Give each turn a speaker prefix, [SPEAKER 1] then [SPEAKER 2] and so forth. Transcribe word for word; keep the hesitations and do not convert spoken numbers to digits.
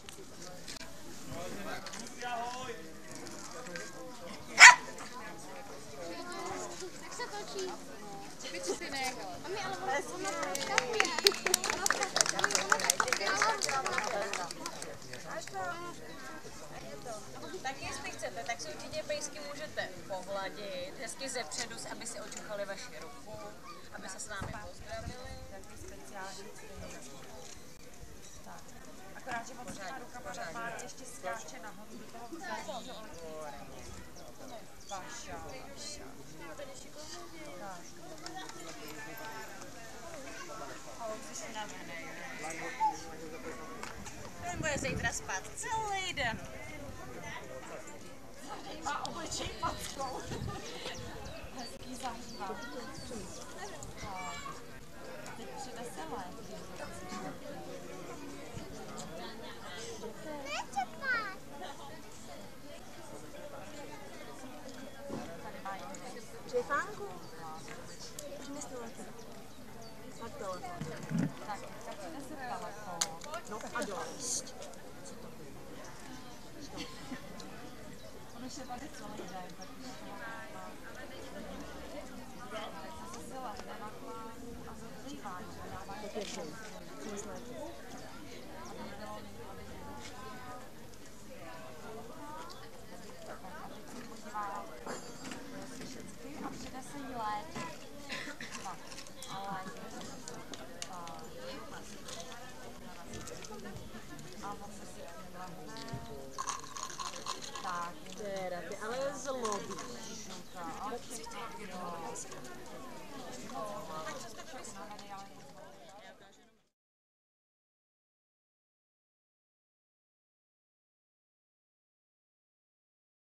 [SPEAKER 1] Tak se točí. Víc si nechala. Mami, ale ona přeskakuje.
[SPEAKER 2] Tak jestli chcete, tak si určitě pejsky můžete pohladit, hezky zepředu, aby si očuchali vaši ruku, aby se s vámi pozdravili.
[SPEAKER 3] Takový speciální tak. Akorát, že moc má rukama tak má ještě skáče nahoru do toho vzdáního oletnice. Paša, paša. Tak. A on si si navenej.
[SPEAKER 2] Ten bude zítra spát celý den.
[SPEAKER 3] A obličej packou. Hezký zahřívá. Teď přinese léky.
[SPEAKER 1] Nechce pát.
[SPEAKER 3] Tady má jen
[SPEAKER 4] Čefánku? Přines telefon. A telefon.
[SPEAKER 3] tak, teďka přinese telefon.
[SPEAKER 4] No a dost.
[SPEAKER 3] On už je tady celý den, tak už to má.